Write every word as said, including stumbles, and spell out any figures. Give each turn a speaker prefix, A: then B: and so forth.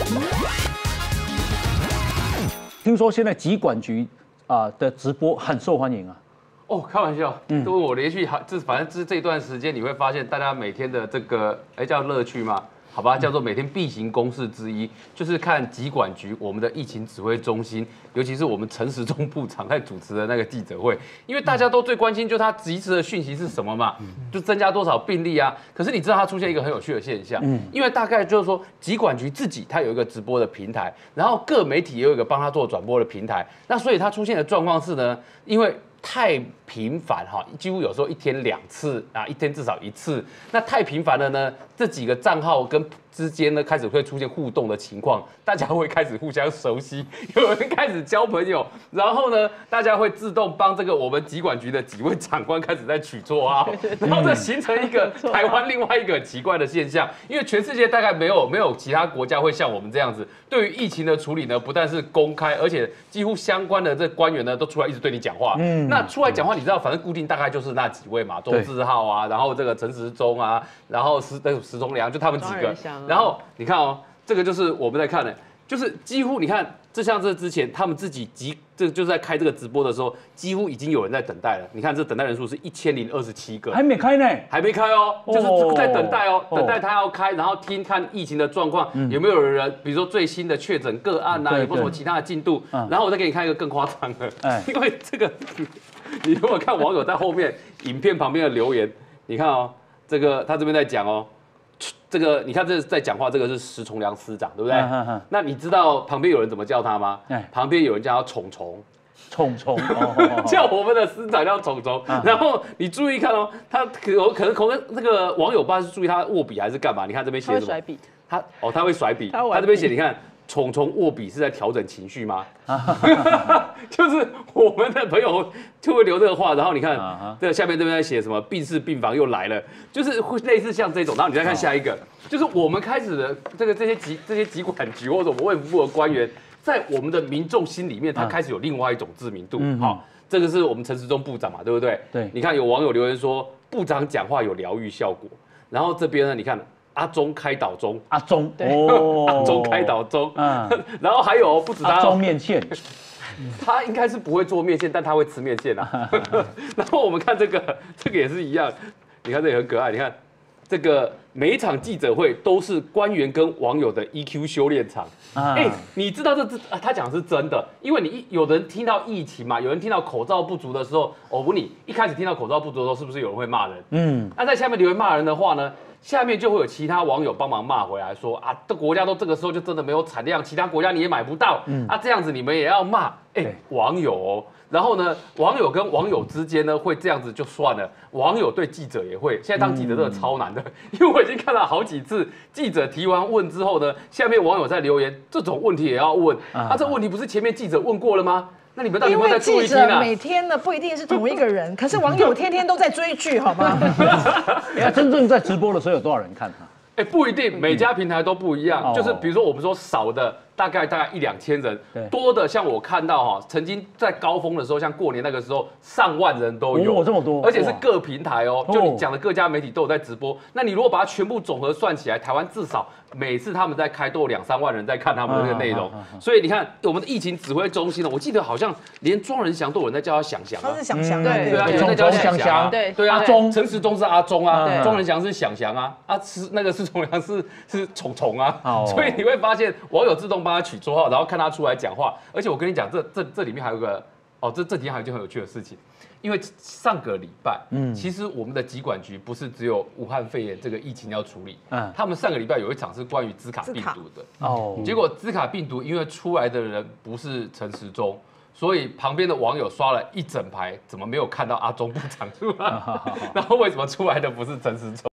A: 听说现在疾管局啊的直播很受欢迎啊。
B: 哦，开玩笑，嗯，都我连续好，这反正这这一段时间你会发现，大家每天的这个，哎，叫乐趣吗？好吧，叫做每天必行公事之一，就是看疾管局我们的疫情指挥中心，尤其是我们陈时中部长在主持的那个记者会，因为大家都最关心，就是他及时的讯息是什么嘛，就增加多少病例啊。可是你知道它出现一个很有趣的现象，嗯，因为大概就是说疾管局自己它有一个直播的平台，然后各媒体也有一个帮他做转播的平台，那所以它出现的状况是呢，因为太频繁哈，几乎有时候一天两次啊，一天至少一次。那太频繁了呢，这几个账号跟之间呢开始会出现互动的情况，大家会开始互相熟悉，有人开始交朋友，然后呢，大家会自动帮这个我们疾管局的几位长官开始在取绰号，然后这形成一个台湾另外一个很奇怪的现象，因为全世界大概没有没有其他国家会像我们这样子，对于疫情的处理呢，不但是公开，而且几乎相关的这官员呢都出来一直对你讲话，嗯。那出来讲话，你知道，反正固定大概就是那几位嘛，周志浩啊，然后这个陈时中啊，然后石那个石崇良，就他们几个。然后你看哦，这个就是我们在看的，就是几乎你看，这像这之前他们自己急，这就是在开这个直播的时候，几乎已经有人在等待了。你看这等待人数是一千零二十七个，
A: 还没开呢，
B: 还没开哦，就是在等待哦，等待他要开，然后听看疫情的状况，有没有人，比如说最新的确诊个案呐，有没有什么其他的进度，然后我再给你看一个更夸张的，因为这个。你如果看网友在后面影片旁边的留言，你看哦，这个他这边在讲哦，这个你看这在讲话，这个是石崇良司长，对不对？那你知道旁边有人怎么叫他吗？旁边有人叫他虫虫，
A: 虫虫，
B: 叫我们的司长叫虫虫。然后你注意看哦，他可可能可能那个网友不知道是注意他握笔还是干嘛？你看这边写什么？
C: 他会甩笔。
B: 他哦，他会甩笔。他这边写，你看。虫虫握笔是在调整情绪吗？就是我们的朋友就会留这个话，然后你看这个下面这边在写什么病室病房又来了，就是会类似像这种。然后你再看下一个，就是我们开始的这个这些疾这些疾管局或者我们卫福部的官员，在我们的民众心里面，他开始有另外一种知名度。好，这个是我们陈时中部长嘛，对不对？对。你看有网友留言说，部长讲话有疗愈效果，然后这边呢，你看。阿中开导中，
A: 阿中，
B: 哦，阿中开导中，嗯，然后还有不止他，
A: 阿中面线，
B: 他应该是不会做面线，但他会吃面线啊。然后我们看这个，这个也是一样，你看这也很可爱，你看这个每一场记者会都是官员跟网友的 E Q 修炼场。哎、欸，你知道这这他讲的是真的，因为你有人听到疫情嘛，有人听到口罩不足的时候，我问你，一开始听到口罩不足的时候，是不是有人会骂人？嗯，那在下面留言骂人的话呢？下面就会有其他网友帮忙骂回来说啊，这国家都这个时候就真的没有产量，其他国家你也买不到，嗯、啊这样子你们也要骂，哎、欸，网友哦，然后呢，网友跟网友之间呢会这样子就算了，网友对记者也会，现在当记者真的超难的，因为我已经看到好几次记者提完问之后呢，下面网友在留言，这种问题也要问，啊这问题不是前面记者问过了吗？那你们到底有没有在注意听啊？
C: 因为记者每天呢不一定是同一个人，可是网友天天都在追剧，好吗？
A: 那真正在直播的时候有多少人看他？
B: 哎，不一定，每家平台都不一样。就是比如说我们说少的大概大概一两千人，多的像我看到哈，曾经在高峰的时候，像过年那个时候，上万人都有，
A: 哦这么多，
B: 而且是各平台哦，就你讲的各家媒体都有在直播。那你如果把它全部总和算起来，台湾至少每次他们在开都有两三万人在看他们的那个内容。所以你看我们的疫情指挥中心呢，我记得好像连庄仁祥都有人在叫他想翔啊，
C: 他是想翔，
B: 对对啊，有人在叫他想翔，
C: 对
B: 对啊，
A: 中
B: 陈时中是阿中啊，庄仁祥是想翔啊，啊是那个施崇良是是虫虫啊，所以你会发现网友自动帮他取绰号，然后看他出来讲话。而且我跟你讲，这这这里面还有个哦，这这几天还有一件很有趣的事情，因为上个礼拜，嗯，其实我们的疾管局不是只有武汉肺炎这个疫情要处理，嗯，他们上个礼拜有一场是关于兹卡病毒的，哦，结果兹卡病毒因为出来的人不是陈时中。所以旁边的网友刷了一整排，怎么没有看到阿中部长出来？然后为什么出来的不是陈时中？